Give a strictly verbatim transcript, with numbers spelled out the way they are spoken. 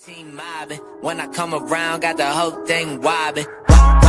Team mobbing. When I come around, got the whole thing wobbing.